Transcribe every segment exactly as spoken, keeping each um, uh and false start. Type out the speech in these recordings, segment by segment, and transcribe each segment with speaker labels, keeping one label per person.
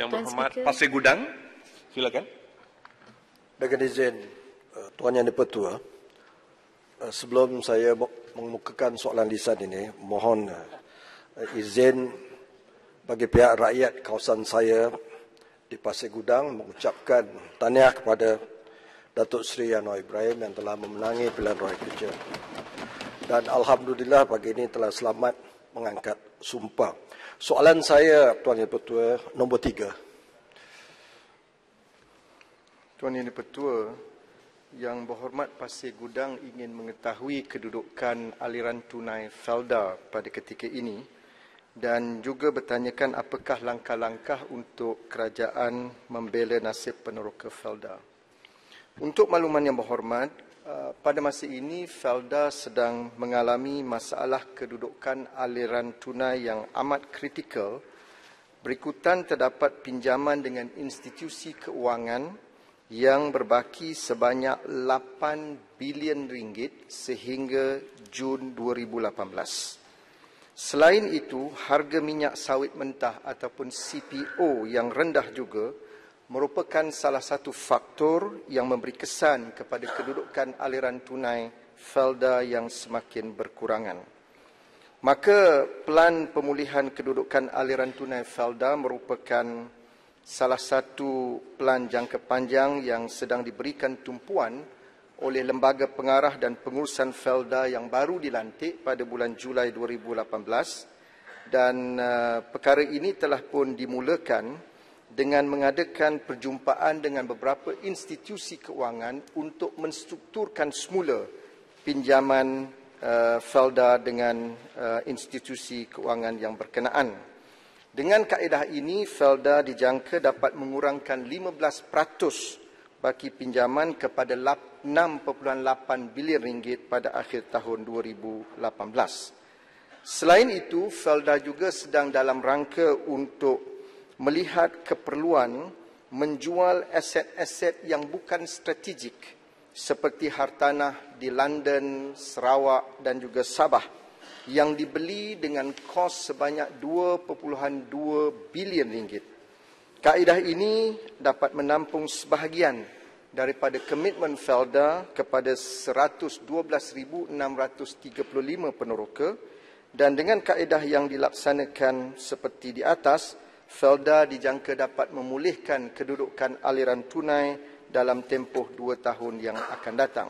Speaker 1: Yang Berhormat Pasir Gudang, silakan.
Speaker 2: Dengan izin uh, Tuan Yang di-Pertua, uh, sebelum saya mengemukakan soalan lisan ini, mohon uh, izin bagi pihak rakyat kawasan saya di Pasir Gudang mengucapkan tahniah kepada Datuk Seri Anwar Ibrahim yang telah memenangi pilihan raya kerja. Dan Alhamdulillah pagi ini telah selamat mengangkat sumpah. Soalan saya, Tuan Yang di-Pertua, nombor tiga.
Speaker 3: Tuan Yang di-Pertua, Yang Berhormat Pasir Gudang ingin mengetahui kedudukan aliran tunai Felda pada ketika ini dan juga bertanyakan apakah langkah-langkah untuk kerajaan membela nasib peneroka Felda. Untuk makluman Yang Berhormat, pada masa ini Felda sedang mengalami masalah kedudukan aliran tunai yang amat kritikal. Berikutan terdapat pinjaman dengan institusi keuangan yang berbaki sebanyak lapan bilion ringgit sehingga Jun dua ribu lapan belas. Selain itu, harga minyak sawit mentah ataupun C P O yang rendah juga merupakan salah satu faktor yang memberi kesan kepada kedudukan aliran tunai Felda yang semakin berkurangan. Maka pelan pemulihan kedudukan aliran tunai Felda merupakan salah satu pelan jangka panjang yang sedang diberikan tumpuan oleh Lembaga Pengarah dan Pengurusan Felda yang baru dilantik pada bulan Julai dua ribu lapan belas, dan uh, perkara ini telah pun dimulakan dengan mengadakan perjumpaan dengan beberapa institusi keuangan untuk menstrukturkan semula pinjaman uh, Felda dengan uh, institusi keuangan yang berkenaan. Dengan kaedah ini, Felda dijangka dapat mengurangkan lima belas peratus baki pinjaman kepada enam perpuluhan lapan bilion ringgit pada akhir tahun dua ribu lapan belas. Selain itu, Felda juga sedang dalam rangka untuk melihat keperluan menjual aset-aset yang bukan strategik seperti hartanah di London, Sarawak dan juga Sabah yang dibeli dengan kos sebanyak dua perpuluhan dua bilion ringgit. Kaedah ini dapat menampung sebahagian daripada komitmen Felda kepada seratus dua belas ribu enam ratus tiga puluh lima peneroka, dan dengan kaedah yang dilaksanakan seperti di atas, Felda dijangka dapat memulihkan kedudukan aliran tunai dalam tempoh dua tahun yang akan datang.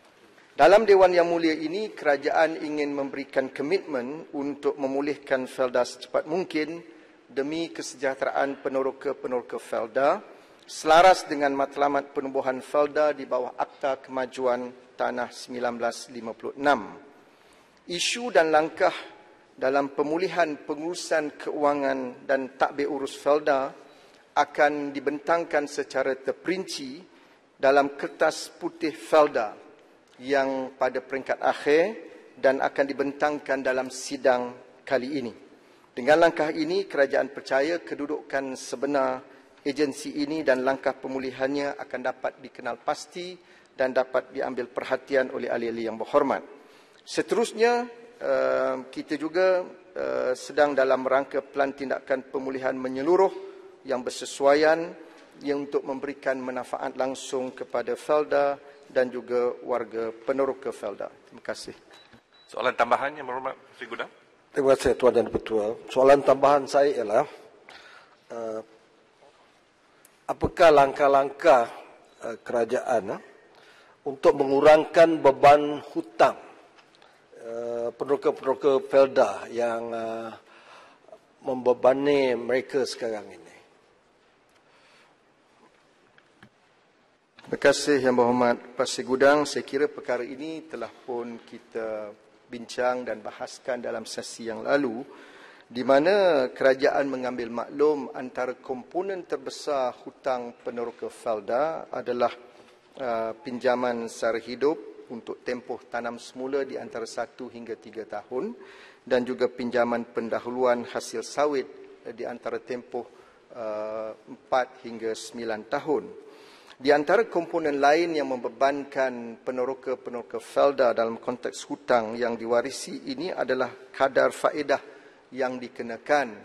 Speaker 3: Dalam Dewan Yang Mulia ini, kerajaan ingin memberikan komitmen untuk memulihkan Felda secepat mungkin demi kesejahteraan peneroka-peneroka Felda, selaras dengan matlamat penubuhan Felda di bawah Akta Kemajuan Tanah seribu sembilan ratus lima puluh enam. Isu dan langkah dalam pemulihan pengurusan keuangan dan tadbir urus Felda akan dibentangkan secara terperinci dalam kertas putih Felda yang pada peringkat akhir dan akan dibentangkan dalam sidang kali ini. Dengan langkah ini, kerajaan percaya kedudukan sebenar agensi ini dan langkah pemulihannya akan dapat dikenal pasti dan dapat diambil perhatian oleh ahli-ahli yang berhormat. Seterusnya, Uh, kita juga uh, sedang dalam rangka pelan tindakan pemulihan menyeluruh yang bersesuaian yang untuk memberikan manfaat langsung kepada Felda dan juga warga peneroka Felda. Terima kasih.
Speaker 1: Soalan tambahan Yang Berhormat Pasir Gudang.
Speaker 2: Terima kasih Tuan Yang di-Pertua. Soalan tambahan saya ialah uh, apakah langkah-langkah uh, kerajaan uh, untuk mengurangkan beban hutang peneroka-peneroka Felda yang uh, membebani mereka sekarang ini?
Speaker 3: Terima kasih Yang Berhormat Pasir Gudang. Saya kira perkara ini telah pun kita bincang dan bahaskan dalam sesi yang lalu, di mana kerajaan mengambil maklum antara komponen terbesar hutang peneroka Felda adalah uh, pinjaman sara hidup untuk tempoh tanam semula di antara satu hingga tiga tahun dan juga pinjaman pendahuluan hasil sawit di antara tempoh uh, empat hingga sembilan tahun. Di antara komponen lain yang membebankan peneroka-peneroka Felda dalam konteks hutang yang diwarisi ini adalah kadar faedah yang dikenakan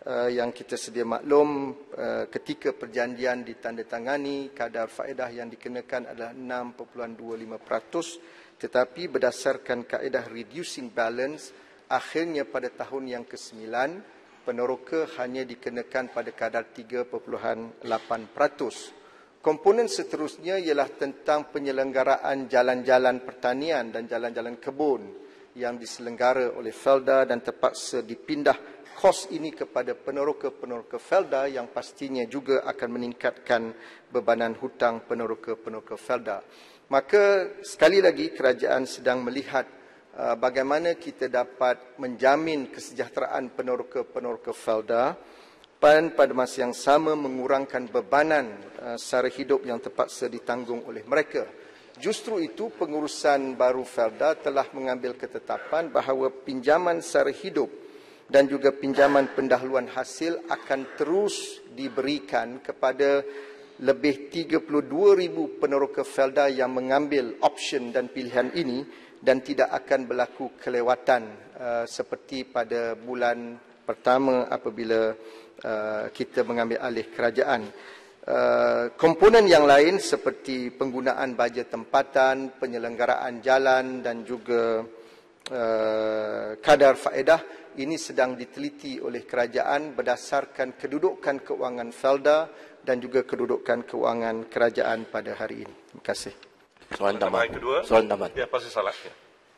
Speaker 3: uh, yang kita sedia maklum uh, ketika perjanjian ditandatangani, kadar faedah yang dikenakan adalah enam perpuluhan dua lima peratus, tetapi berdasarkan kaedah reducing balance, akhirnya pada tahun yang kesembilan, peneroka hanya dikenakan pada kadar tiga perpuluhan lapan peratus. Komponen seterusnya ialah tentang penyelenggaraan jalan-jalan pertanian dan jalan-jalan kebun yang diselenggara oleh Felda dan terpaksa dipindah kos ini kepada peneroka-peneroka Felda yang pastinya juga akan meningkatkan bebanan hutang peneroka-peneroka Felda. Maka sekali lagi kerajaan sedang melihat uh, bagaimana kita dapat menjamin kesejahteraan peneroka-peneroka Felda dan pada masa yang sama mengurangkan bebanan uh, sara hidup yang terpaksa ditanggung oleh mereka. Justru itu pengurusan baru Felda telah mengambil ketetapan bahawa pinjaman sara hidup dan juga pinjaman pendahuluan hasil akan terus diberikan kepada lebih tiga puluh dua ribu peneroka Felda yang mengambil option dan pilihan ini dan tidak akan berlaku kelewatan uh, seperti pada bulan pertama apabila uh, kita mengambil alih kerajaan. Uh, komponen yang lain seperti penggunaan baja tempatan, penyelenggaraan jalan dan juga uh, kadar faedah ini sedang diteliti oleh kerajaan berdasarkan kedudukan keuangan Felda dan juga kedudukan keuangan kerajaan pada hari ini. Terima kasih.
Speaker 1: Soalan tambahan kedua.
Speaker 4: Soalan tambahan.
Speaker 1: Ya, pasti salah. Ya.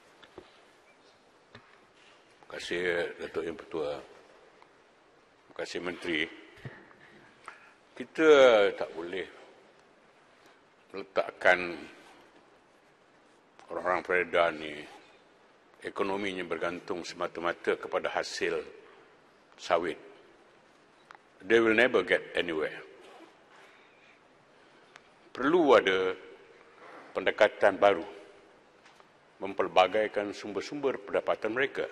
Speaker 5: Terima kasih Datuk Yang Pertua. Terima kasih Menteri. Kita tak boleh meletakkan orang-orang peredaran ni ekonominya bergantung semata-mata kepada hasil sawit. They will never get anywhere. Perlu ada pendekatan baru mempelbagaikan sumber-sumber pendapatan mereka.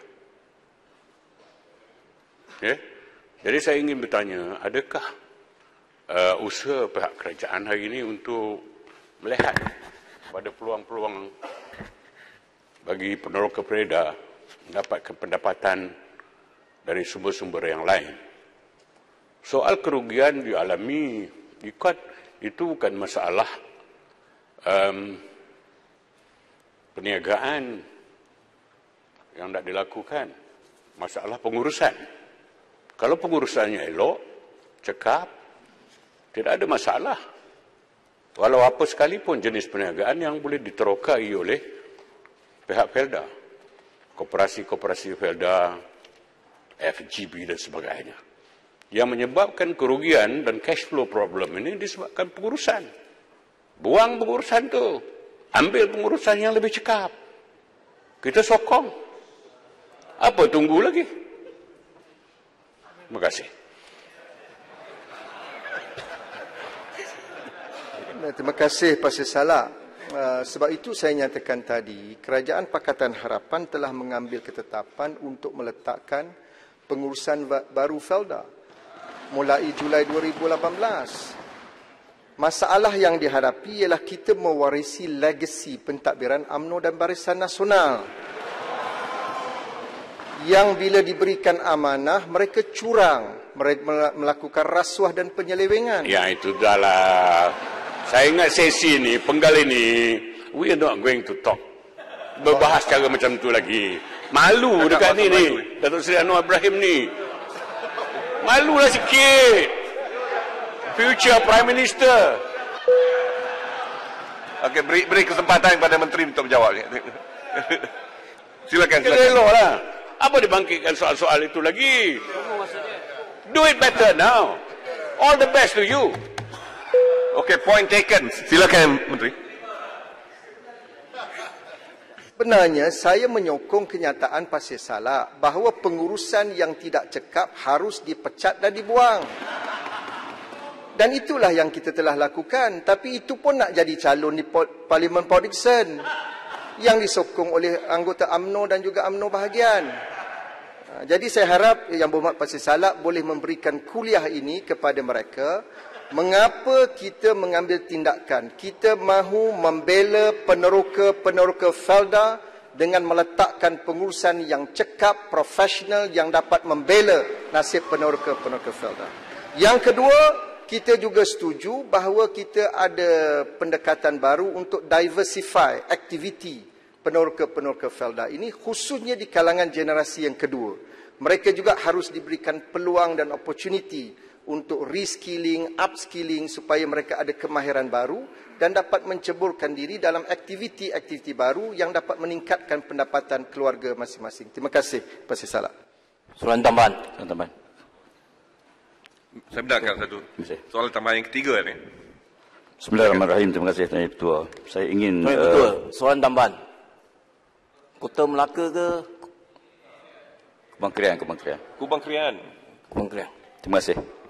Speaker 5: Ya? Jadi saya ingin bertanya, adakah uh, usaha pihak kerajaan hari ini untuk melihat pada peluang-peluang bagi peneroka pereda mendapatkan pendapatan dari sumber-sumber yang lain? Soal kerugian dialami ikat itu bukan masalah um, perniagaan yang tidak dilakukan, masalah pengurusan. Kalau pengurusannya elok, cekap, tidak ada masalah. Walau apa sekalipun jenis perniagaan yang boleh diterokai oleh pihak Felda, koperasi-koperasi Felda, F G B dan sebagainya. Yang menyebabkan kerugian dan cash flow problem ini disebabkan pengurusan. Buang pengurusan tu, ambil pengurusan yang lebih cekap. Kita sokong. Apa tunggu lagi? Terima kasih.
Speaker 3: Terima kasih Pasir Salak. Uh, sebab itu saya nyatakan tadi, Kerajaan Pakatan Harapan telah mengambil ketetapan untuk meletakkan pengurusan baru Felda mulai Julai dua ribu lapan belas. Masalah yang dihadapi ialah kita mewarisi legasi pentadbiran U M N O dan Barisan Nasional yang bila diberikan amanah mereka curang, mereka melakukan rasuah dan penyelewengan.
Speaker 5: Ya, itu dah lah. Saya ingat sesi ni, penggal ini, we are not going to talk. Berbahas cara macam tu lagi. Malu dekat ni ni. Datuk Seri Anwar Ibrahim ni. Malulah sikit. Future Prime Minister.
Speaker 1: Okey, beri, beri kesempatan kepada Menteri untuk menjawab. Silakan, silakan.
Speaker 5: Eloklah. Apa dibangkitkan soal-soal itu lagi? Do it better now. All the best to you.
Speaker 1: Okey, point taken. Silakan, Menteri.
Speaker 3: Sebenarnya saya menyokong kenyataan Pasir Salak bahawa pengurusan yang tidak cekap harus dipecat dan dibuang. Dan itulah yang kita telah lakukan. Tapi itu pun nak jadi calon di Parlimen Port Dickson yang disokong oleh anggota U M N O dan juga U M N O bahagian. Jadi saya harap Yang Berhormat Pasir Salak boleh memberikan kuliah ini kepada mereka. Mengapa kita mengambil tindakan? Kita mahu membela peneroka-peneroka Felda dengan meletakkan pengurusan yang cekap, profesional yang dapat membela nasib peneroka-peneroka Felda. Yang kedua, kita juga setuju bahawa kita ada pendekatan baru untuk diversify aktiviti peneroka-peneroka Felda ini, khususnya di kalangan generasi yang kedua. Mereka juga harus diberikan peluang dan opportunity untuk reskilling, upskilling supaya mereka ada kemahiran baru dan dapat menceburkan diri dalam aktiviti-aktiviti baru yang dapat meningkatkan pendapatan keluarga masing-masing. Terima kasih. Terima kasih salam.
Speaker 4: Soalan tambahan. Soalan tambahan.
Speaker 1: Saya benarkan satu. Soalan tambahan yang ketiga ni.
Speaker 4: Bismillahirrahmanirrahim. Terima kasih Tuan Ketua. Saya ingin... Tuan Ketua, uh, soalan tambahan. Kota Melaka ke? Kubang Krian, Kubang Krian.
Speaker 1: Kubang Krian.
Speaker 4: Kubang Krian. Terima kasih.